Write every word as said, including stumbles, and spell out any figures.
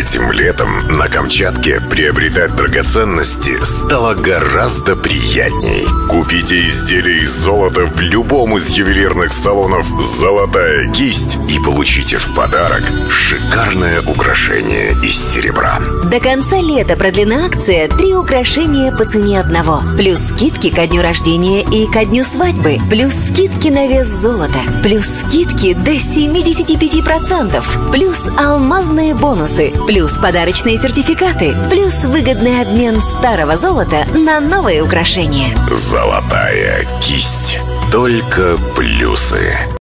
Этим летом на Камчатке приобретать драгоценности стало гораздо приятней. Купите изделия из золота в любом из ювелирных салонов «Золотая кисть» и получите в подарок шикарное украшение из серебра. До конца лета продлена акция «Три украшения по цене одного». Плюс скидки ко дню рождения и ко дню свадьбы. Плюс скидки на вес золота. Плюс скидки до семьдесят пять процентов. Плюс алмазные бонусы. Плюс подарочные сертификаты. Плюс выгодный обмен старого золота на новые украшения. «Золотая кисть». Только плюсы.